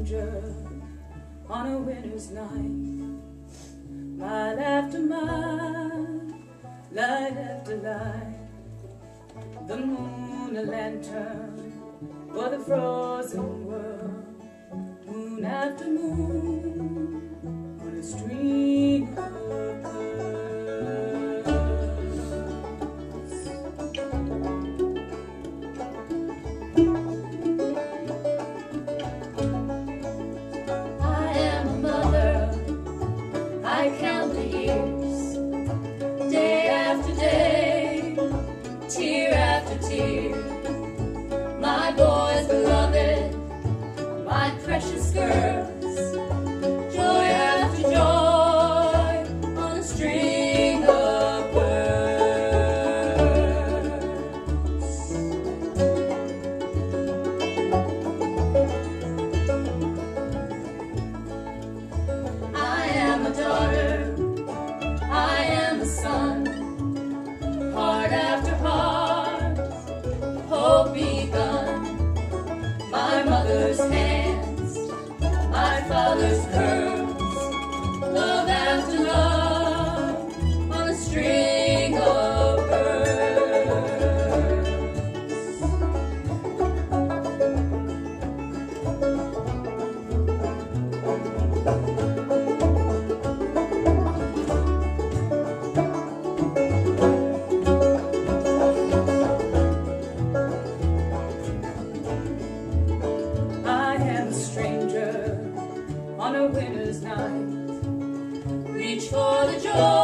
stranger on a winter's night, mile after mile, light after light, the moon a lantern for the frozen world, moon after moon on a string of pearls. I count the years, day after day, tear after tear. My boys beloved, my precious girls, joy after joy on a string of I am a daughter, I am a son, heart after heart, hope begun. My mother's hands, my father's curls, love after love on a string of on a winter's night, reach for the joy